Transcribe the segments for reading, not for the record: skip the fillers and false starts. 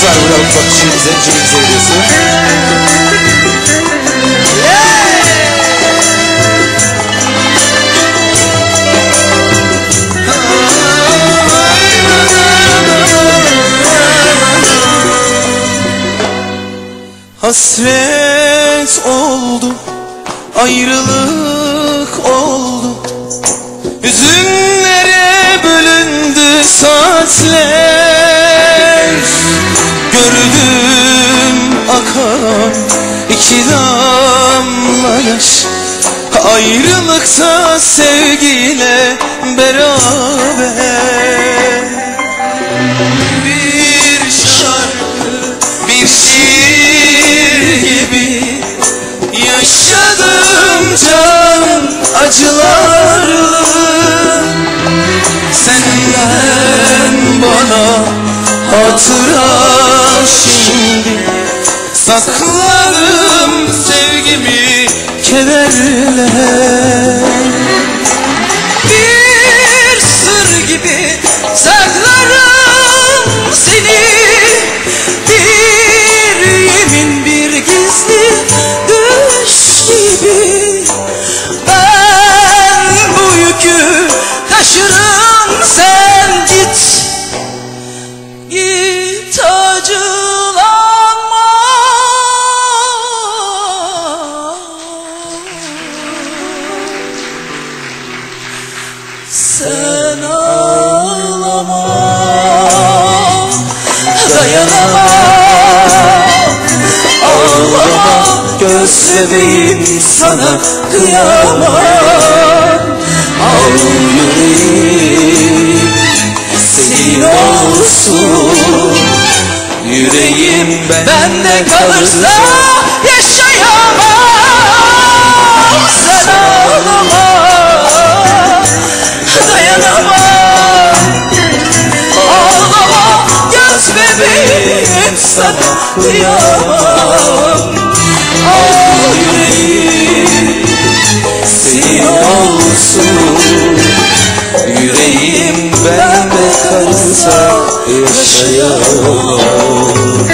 hediyemiz var burada Ufak Zencimize hediyesi. Hasret oldu, ayrılık oldu, hüzünlere bölündü saatler. Gördüm akan iki damla yaş, ayrılıkta sevgiyle beraber. Bir şarkı, bir şiir gibi yaşadım can acılarla. Senden bana hatıra şimdi, sakladım sevgimi kederle. Bir sır gibi saklarım seni, bir yemin bir gizli düş gibi. Ben bu yükü taşırım, sen git, git acılanma. Sen ağlama, dayanamam. Ağlama göz bebeğim, sana kıyamam. Al yüreğim senin olsun, yüreğim bende kalırsa yaşayamam. Sen ağlama, dayanamam. Ağlama göz bebeğim, sana kıyamam. Al yüreğim senin olsun, yüreğim bende kalırsa yaşayamam.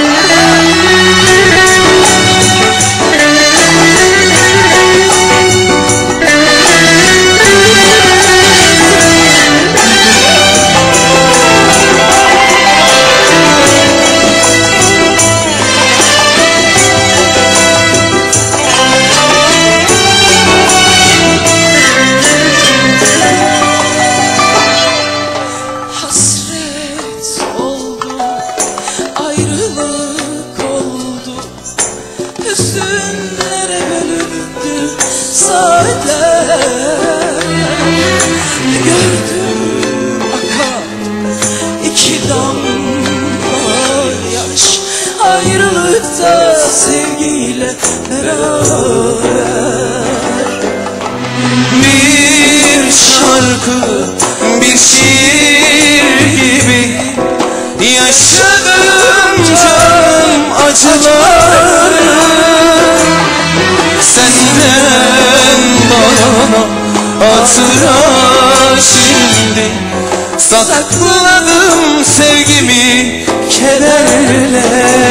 Hüzünlere bölündü saatler. Gördüm akan iki damla yaş, ayrılıkta sevgiyle beraber. Bir şarkı, bir şiir gibi yaşadım canım acıları. Senden bana hatıra şimdi, sakladım sevgimi kederle.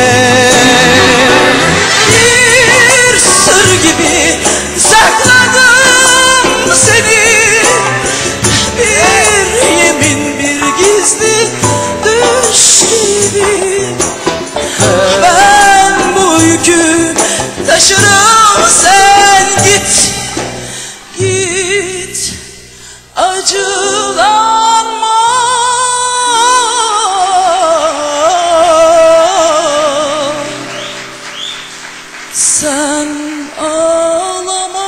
Bir sır gibi sakladım seni, bir yemin bir gizli düş gibi. Ben bu yükü taşırım, sen git, git acılanma. Sen ağlama,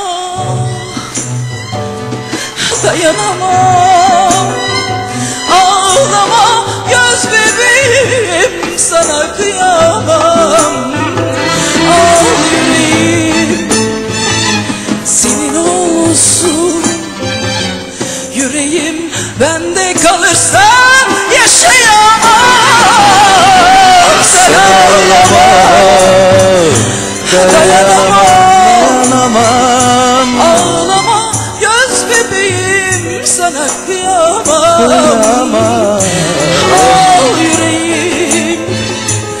dayanamam. Ağlama göz bebeğim, sana kıyamam. Al yüreğim senin olsun, yüreğim bende kalırsa yaşayamam. Sen ağlama, dayanamam. Ağlama göz bebeğim, sana kıyamam. Al yüreğim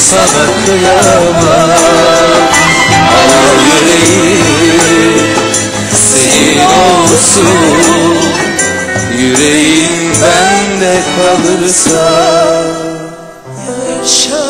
sana kıyamam. Al yüreğim senin olsun, yüreğim bende kalırsa yaşa.